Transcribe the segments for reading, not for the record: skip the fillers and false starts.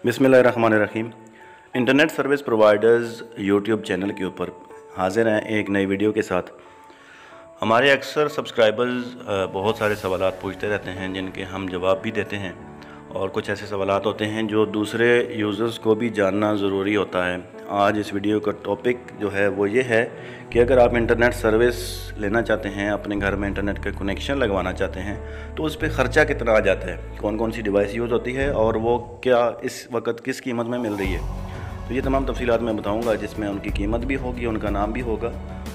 बिस्मिल्लाहिर्रहमानिर्रहीम। Internet service providers YouTube channel के ऊपर हाजिर हैं एक नई वीडियो के साथ। हमारे अक्सर सब्सक्राइबर्स बहुत सारे सवालात पूछते रहते हैं जिनके हम जवाब भी देते हैं, और कुछ ऐसे सवालात होते हैं जो दूसरे यूज़र्स को भी जानना ज़रूरी होता है। आज इस वीडियो का टॉपिक जो है वो ये है कि अगर आप इंटरनेट सर्विस लेना चाहते हैं, अपने घर में इंटरनेट का कनेक्शन लगवाना चाहते हैं, तो उस पर ख़र्चा कितना आ जाता है, कौन कौन सी डिवाइस यूज़ होती है और वो क्या इस वक्त किस कीमत में मिल रही है। तो ये तमाम तफसीलात मैं बताऊँगा, जिसमें उनकी कीमत भी होगी, उनका नाम भी होगा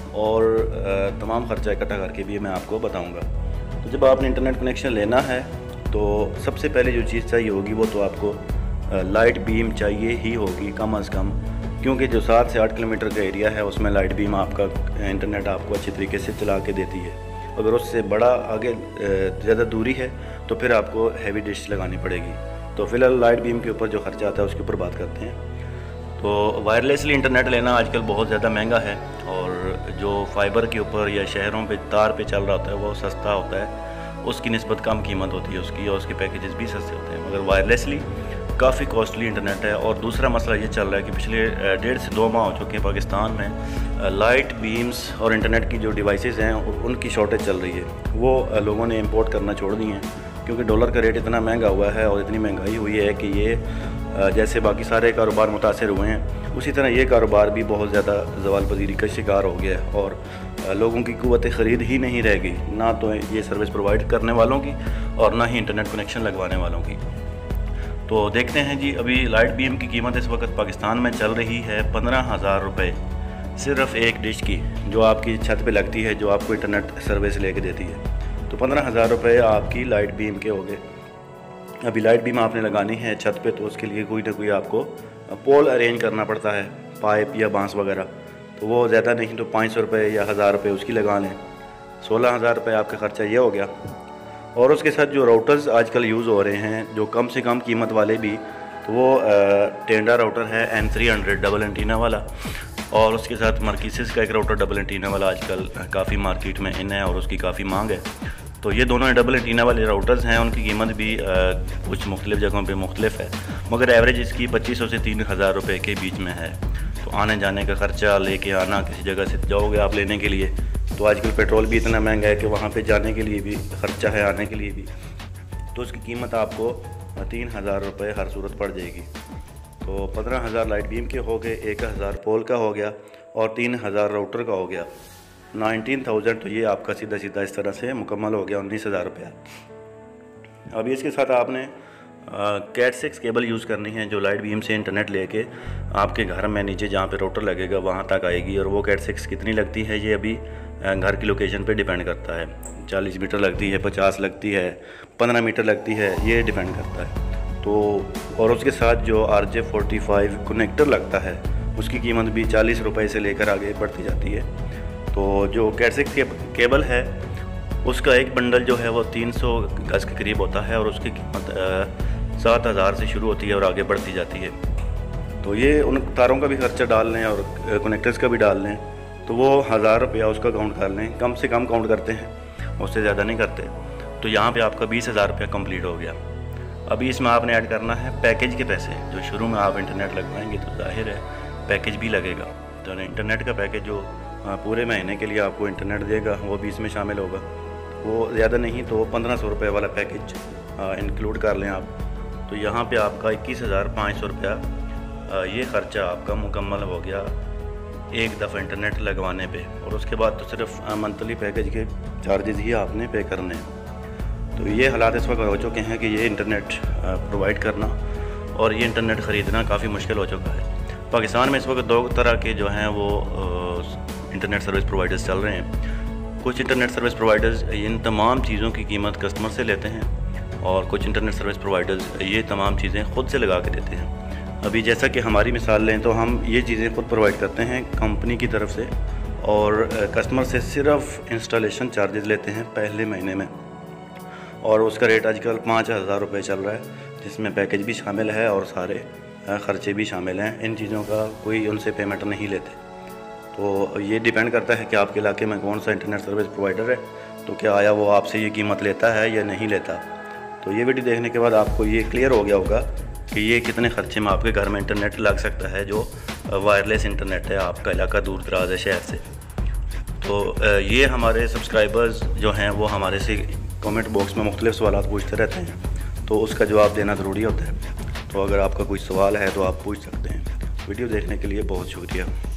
और तमाम ख़र्चा इकट्ठा करके भी मैं आपको बताऊँगा। तो जब आपने इंटरनेट कनेक्शन लेना है तो सबसे पहले जो चीज़ चाहिए होगी वो तो आपको लाइट बीम चाहिए ही होगी कम अज़ कम, क्योंकि जो 7 से 8 किलोमीटर का एरिया है उसमें लाइट बीम आपका इंटरनेट आपको अच्छी तरीके से चला के देती है। अगर उससे बड़ा आगे ज़्यादा दूरी है तो फिर आपको हैवी डिश लगानी पड़ेगी। तो फ़िलहाल लाइट बीम के ऊपर जो ख़र्चा आता है उसके ऊपर बात करते हैं। तो वायरलेसली इंटरनेट लेना आजकल बहुत ज़्यादा महंगा है, और जो फाइबर के ऊपर या शहरों पे तार पे चल रहा होता है वो सस्ता होता है, उसकी निस्बत कम कीमत होती है उसकी, और उसके पैकेजेस भी सस्ते होते हैं। मगर वायरलेसली काफ़ी कॉस्टली इंटरनेट है। और दूसरा मसला ये चल रहा है कि पिछले 1.5 से 2 माह हो चुके हैं पाकिस्तान में लाइट बीम्स और इंटरनेट की जो डिवाइसेस हैं उनकी शॉर्टेज चल रही है। वो लोगों ने इंपोर्ट करना छोड़ दी हैं, क्योंकि डॉलर का रेट इतना महंगा हुआ है और इतनी महंगाई हुई है कि ये जैसे बाकी सारे कारोबार मुतासर हुए हैं, उसी तरह ये कारोबार भी बहुत ज़्यादा ज़वाल पजीरी का शिकार हो गया है, और लोगों की क़ुव्वत ख़रीद ही नहीं रह गई, ना तो ये सर्विस प्रोवाइड करने वालों की और ना ही इंटरनेट कनेक्शन लगवाने वालों की। तो देखते हैं जी, अभी लाइट बीम की कीमत इस वक्त पाकिस्तान में चल रही है 15,000 रुपये सिर्फ़ एक डिश की, जो आपकी छत पे लगती है, जो आपको इंटरनेट सर्विस लेके देती है। तो 15,000 रुपये आपकी लाइट बीम के हो गए। अभी लाइट बीम आपने लगानी है छत पे, तो उसके लिए कोई ना कोई आपको पोल अरेंज करना पड़ता है, पाइप या बांस वगैरह। तो वो ज़्यादा नहीं तो 500 रुपये या 1000 रुपये उसकी लगा लें, 16,000 रुपये आपका ख़र्चा ये हो गया। और उसके साथ जो राउटर्स आजकल यूज़ हो रहे हैं जो कम से कम कीमत वाले भी, तो वो टेंडा राउटर है N300 डबल एंटीना वाला, और उसके साथ मार्किसिस का एक राउटर डबल एंटीना वाला आजकल काफ़ी मार्केट में इन है और उसकी काफ़ी मांग है। तो ये दोनों डबल एंटीना वाले राउटर्स हैं, उनकी कीमत भी कुछ मुख्तलिफ़ जगहों पे मुख्तलिफ है, मगर एवरेज इसकी 2500 से 3000 रुपये के बीच में है। तो आने जाने का ख़र्चा, लेके आना, किसी जगह से जाओगे आप लेने के लिए, तो आजकल पेट्रोल भी इतना महंगा है कि वहाँ पे जाने के लिए भी ख़र्चा है, आने के लिए भी, तो उसकी कीमत आपको 3000 रुपये हर सूरत पड़ जाएगी। तो 15,000 लाइट बीम के हो गए, 1000 पोल का हो गया और 3000 राउटर का हो गया, 19,000। तो ये आपका सीधा सीधा इस तरह से मुकम्मल हो गया 19,000 रुपया। अभी इसके साथ आपने कैट 6 केबल यूज़ करनी है, जो लाइट बीम से इंटरनेट लेके आपके घर में नीचे जहाँ पे राउटर लगेगा वहाँ तक आएगी। और वो कैट 6 कितनी लगती है ये अभी घर की लोकेशन पे डिपेंड करता है, 40 मीटर लगती है, 50 लगती है, 15 मीटर लगती है, ये डिपेंड करता है। तो और उसके साथ जो RJ45 कनेक्टर लगता है उसकी कीमत भी 40 रुपये से लेकर आगे बढ़ती जाती है। तो जो कैट 6 केबल है उसका एक बंडल जो है वो 300 गज के करीब होता है, और उसकी कीमत 7,000 से शुरू होती है और आगे बढ़ती जाती है। तो ये उन तारों का भी खर्चा डाल लें और कनेक्टर्स का भी डाल लें, तो वो 1000 रुपया उसका काउंट कर लें, कम से कम काउंट करते हैं, उससे ज़्यादा नहीं करते। तो यहाँ पे आपका 20,000 रुपया कम्प्लीट हो गया। अभी इसमें आपने ऐड करना है पैकेज के पैसे। जो शुरू में आप इंटरनेट लगवाएंगे तो जाहिर है पैकेज भी लगेगा। तो इंटरनेट का पैकेज जो पूरे महीने के लिए आपको इंटरनेट देगा वो भी इसमें शामिल होगा। वो ज़्यादा नहीं तो 1500 रुपये वाला पैकेज इंक्लूड कर लें आप। तो यहाँ पे आपका 21,500 रुपया ये ख़र्चा आपका मुकम्मल हो गया एक दफ़ा इंटरनेट लगवाने पे। और उसके बाद तो सिर्फ मंथली पैकेज के चार्जेस ही आपने पे करने हैं। तो ये हालात इस वक्त हो चुके हैं कि ये इंटरनेट प्रोवाइड करना और ये इंटरनेट ख़रीदना काफ़ी मुश्किल हो चुका है। पाकिस्तान में इस वक्त 2 तरह के जो हैं वो इंटरनेट सर्विस प्रोवाइडर्स चल रहे हैं। कुछ इंटरनेट सर्विस प्रोवाइडर्स इन तमाम चीज़ों की कीमत कस्टमर से लेते हैं, और कुछ इंटरनेट सर्विस प्रोवाइडर्स ये तमाम चीज़ें ख़ुद से लगा के देते हैं। अभी जैसा कि हमारी मिसाल लें तो हम ये चीज़ें ख़ुद प्रोवाइड करते हैं कंपनी की तरफ से, और कस्टमर से सिर्फ इंस्टॉलेशन चार्जेस लेते हैं पहले महीने में, और उसका रेट आजकल 5,000 रुपये चल रहा है, जिसमें पैकेज भी शामिल है और सारे ख़र्चे भी शामिल हैं। इन चीज़ों का कोई उनसे पेमेंट नहीं लेते। तो ये डिपेंड करता है कि आपके इलाके में कौन सा इंटरनेट सर्विस प्रोवाइडर है, तो क्या आया वो आपसे ये कीमत लेता है या नहीं लेता। तो ये वीडियो देखने के बाद आपको ये क्लियर हो गया होगा कि ये कितने ख़र्चे में आपके घर में इंटरनेट लग सकता है, जो वायरलेस इंटरनेट है, आपका इलाका दूर दराज है शहर से। तो ये हमारे सब्सक्राइबर्स जो हैं वो हमारे से कमेंट बॉक्स में मुख्तलिफ़ सवाल पूछते रहते हैं, तो उसका जवाब देना ज़रूरी होता है। तो अगर आपका कोई सवाल है तो आप पूछ सकते हैं। वीडियो देखने के लिए बहुत शुक्रिया।